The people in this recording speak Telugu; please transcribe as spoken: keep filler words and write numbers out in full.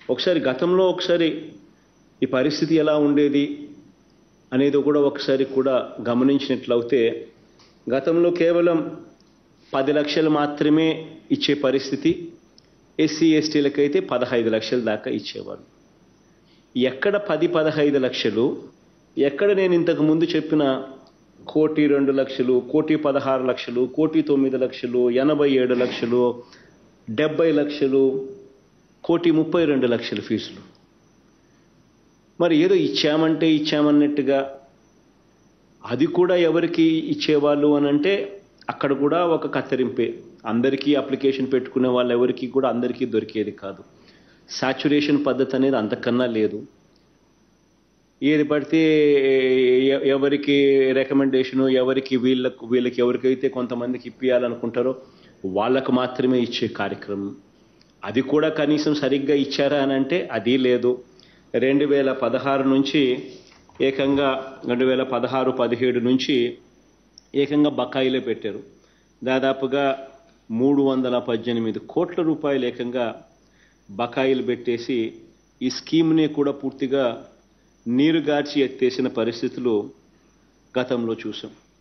ఒకసారి గతంలో ఒకసారి ఈ పరిస్థితి ఎలా ఉండేది అనేది కూడా ఒకసారి కూడా గమనించినట్లయితే గతంలో కేవలం పది లక్షలు మాత్రమే ఇచ్చే పరిస్థితి, ఎస్సీ ఎస్టీలకైతే పదహైదు లక్షల దాకా ఇచ్చేవారు. ఎక్కడ పది పదహైదు లక్షలు, ఎక్కడ నేను ఇంతకు ముందు చెప్పిన కోటి రెండు లక్షలు, కోటి పదహారు లక్షలు, కోటి తొమ్మిది లక్షలు, ఎనభై ఏడు లక్షలు, డెబ్బై లక్షలు, కోటి ముప్పై రెండు లక్షల ఫీజులు. మరి ఏదో ఇచ్చామంటే ఇచ్చామన్నట్టుగా అది కూడా ఎవరికి ఇచ్చేవాళ్ళు అని అంటే అక్కడ కూడా ఒక కత్తిరింపే. అందరికీ అప్లికేషన్ పెట్టుకునే వాళ్ళు ఎవరికి కూడా అందరికీ దొరికేది కాదు. సాచురేషన్ పద్ధతి అనేది అంతకన్నా లేదు. ఏది పడితే ఎవరికి రికమెండేషను, ఎవరికి వీళ్ళకు వీళ్ళకి ఎవరికైతే కొంతమందికి ఇప్పియాలనుకుంటారో వాళ్ళకు మాత్రమే ఇచ్చే కార్యక్రమం. అది కూడా కనీసం సరిగ్గా ఇచ్చారా అని అంటే అది లేదు. రెండు వేల పదహారు నుంచి ఏకంగా రెండు వేల పదహారు పదిహేడు నుంచి ఏకంగా బకాయిలే పెట్టారు. దాదాపుగా మూడు వందల పద్దెనిమిది కోట్ల రూపాయలు ఏకంగా బకాయిలు పెట్టేసి ఈ స్కీమ్ని కూడా పూర్తిగా నీరుగార్చి ఎత్తేసిన పరిస్థితులు గతంలో చూసాం.